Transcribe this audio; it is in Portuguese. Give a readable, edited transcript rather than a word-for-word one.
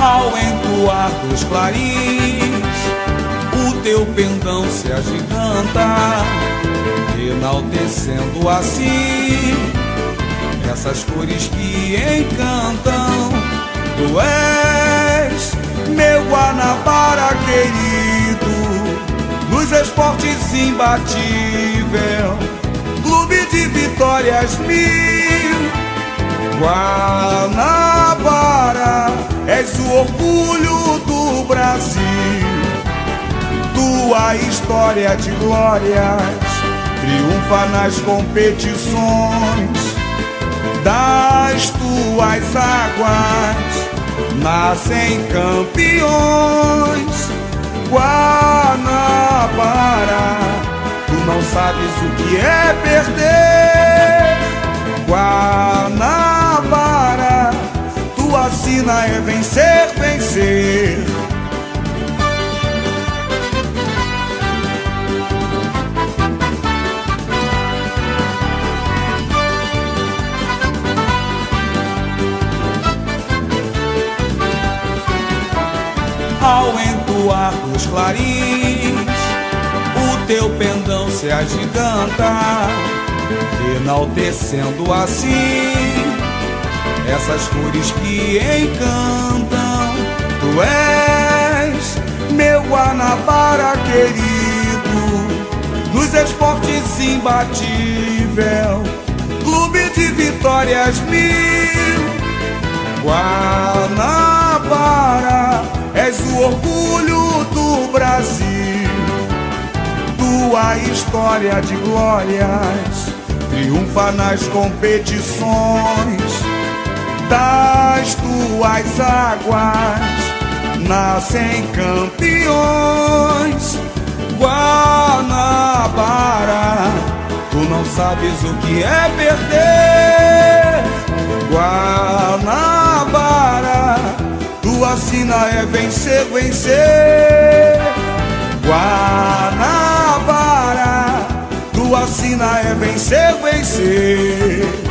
Ao entoar dos clarins, o teu pendão se agiganta, enaltecendo assim essas cores que encantam. Tu és meu Guanabara querido, nos esportes imbatível, clube de vitórias mil. Guanabara, és o orgulho do Brasil. Tua história de glórias triunfa nas competições. Das tuas águas nascem campeões. Guanabara, tu não sabes o que é perder. Guanabara, tua sina é vencer, vencer. Ao entoar dos clarins, o teu pendão se agiganta, enaltecendo assim essas cores que encantam. Tu és meu Guanabara querido, nos esportes imbatível, clube de vitórias mil. Guanabara, és o orgulho do Brasil. Tua história de glórias triunfa nas competições. Das tuas águas nascem campeões. Guanabara, tu não sabes o que é perder. Guanabara, tua sina é vencer, vencer. Guanabara, tua sina é vencer, vencer.